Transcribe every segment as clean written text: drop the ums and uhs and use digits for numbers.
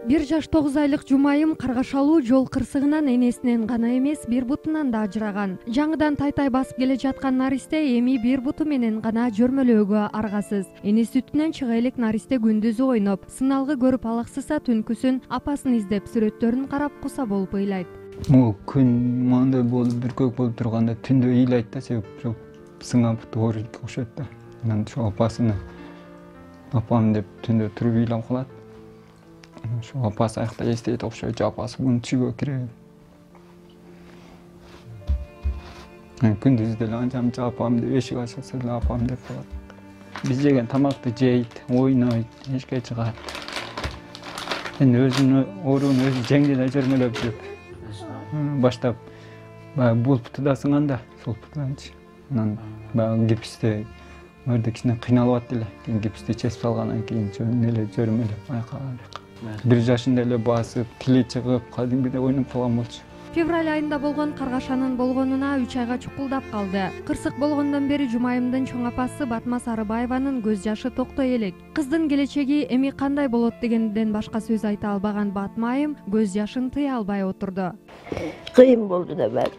1 жаш 9 айлык Жумайым Каргашалуу жол кырсыгынан энесинен гана эмес, бир бутунан да ажыраган. Жаңыдан тай басып келе жаткан наристе эми бир буту менен гана жөрмөлөөгө аргасыз. Эне сүтүнөн чыга элек наристе күндүзү ойноп, сыналгы көрүп алаксыса түнкүсүн апасын издеп сүрөттөрүн карап куса болуп ыйлайт. Могу күн мындай болуп бүркөк болуп турганда түндө ыйлайт да, себеп сыңап оорuyт окшойт да. Анан ошо апасына апам деп түндө туруп ыйлап калат. Ошо апасы аякта эстейт окшойт, апасы муну түшүгө кирет. Күндүз деле анча апам деп эшик ачылса деле апам деп калат. Биз жеген тамакты жейт, ойнойт, эшикке чыгат. Эми өзүнүн ооруун өзү жеңди да жөрмөлөп жүрүп. Баштап бул путу да сыңганда, сол путунчу. Анан баягы гипсте мөрдө кичине кыйналып ат эле. Кийин гипсти чесип салгандан кийин эле жөрмөлөп байкап. 1 жашында эле басып, тили чыгып, кадимгидей ойноп калган болчу. Февраль айында болгон каргашанын болгонуна 3 айга чукулдап калды. Кырсык болгондон бери Жумайымдын чоң апасы Батма Сарыбаеванын көз жашы токтой элек. Кыздын келечеги эми кандай болот дегенден башка сөз айта албаган Батмайым көз жашын тыя албай отурду. Кыйын болду да баары.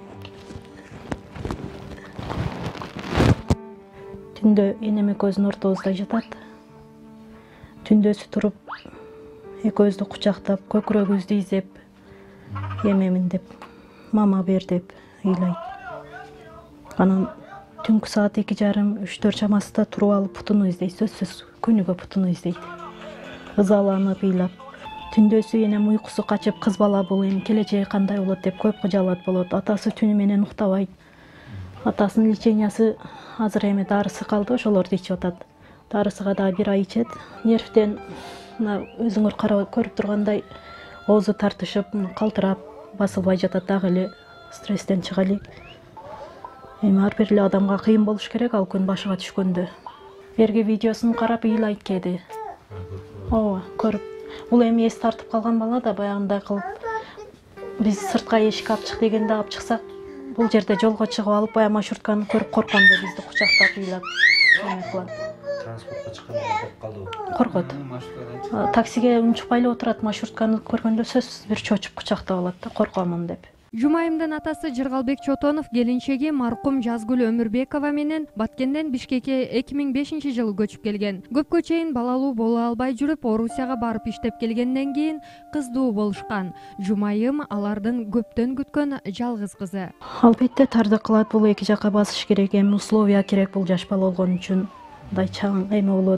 Түндө энеме көзүн ортобузда жатат. Түндөсү туруп, экөөбүздү кучактап, көкүрөгүбүздү изеп, эмемин деп, мама бер деп ыйлайт. Анан түнкү саат 2:30-3-4 чамасында туруп алып путуну издейт, сөзсүз күнүгө путуну издейт. Ызаланып ыйлап, түндөсү энем уйкусу качып, кыз бала бул эми келечеги кандай болот деп көп кыжаалат болот. Атасы түнү менен уктабайт. Атасынын лечениясы азыр эми дарысы калды, ошолорду ичип атат. Дарысыга да 1 ай ичет. Нервден өзүңөр көрүп тургандай оозу тартышып, калтырап, басылбай жатат, дагы эле стресстен чыга элек. Эми ар бир эле адамга кыйын болуш керек ал күн башыга түшкөндө. Берги видеосун карап ыйлайт кеди. Ооба, көрүп. Бул эми эс тартып калган бала да баягындай кылып биз сыртка эшикке алып чык дегенде алып чыксак, бул жерде жолго чыгып алып баягы маршрутканы көрүп корккондо бизди кучактап ыйлап кылат. Транспортко чыкканда коркуп калдыбы? Коркот. Таксиге унчукпай эле отурат, маршрутканы көргөндө сөзсүз бир чочуп кучактап алат да, коркомун деп. Жумайымдын атасы Жыргалбек Чотонов келинчеги маркум Жазгүл Өмүрбекова менен Баткенден Бишкекке 2005-жылы көчүп келген. Көпкө чейин балалуу боло албай жүрүп, Орусияга барып иштеп келгенден кийин кыздуу болушкан. Жумайым алардын көптөн күткөн жалгыз кызы. Албетте тардык кылат, бул эки жакка басыш керек, эми условия керек бул жаш бала болгон үчүн. Мындай чаң эме болот.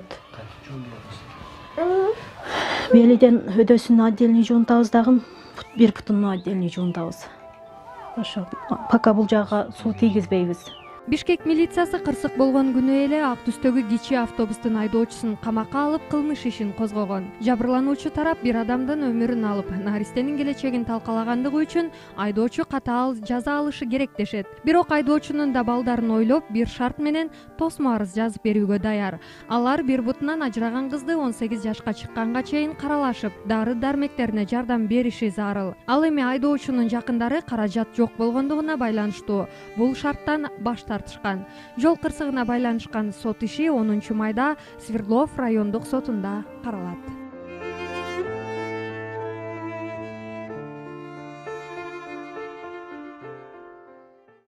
Белиден өдөсүн отдельный жуунтабыз дагы, бир путуну отдельный жуунтабыз. Ошо пока бул жага суу тийгизбейбиз. Бишкек милициясы кырсык болгон күнү эле ак түстөгү кичи автобустун айдоочусун камакка алып кылмыш ишин козгогон. Жабырлануучу тарап бир адамдын өмүрүн алып, наристенин келечегин талкалагандыгы үчүн айдоочу катаал жаза алышы керек дешет. Бирок айдоочунун да балдарын ойлоп, бир шарт менен тосмо арыз жазып берүүгө даяр. Алар бир бутунан ажыраган кызды 18 жашка чыкканга чейин каралашып, дары-дармектерине жардам бериши зарыл. Ал эми айдоочунун жакындары каражат жок болгондугуна байланыштуу бул шарттан баш тартышкан. Жол кырсыгына байланышкан сот иши 10 майда Свердлов райондук сотунда каралат.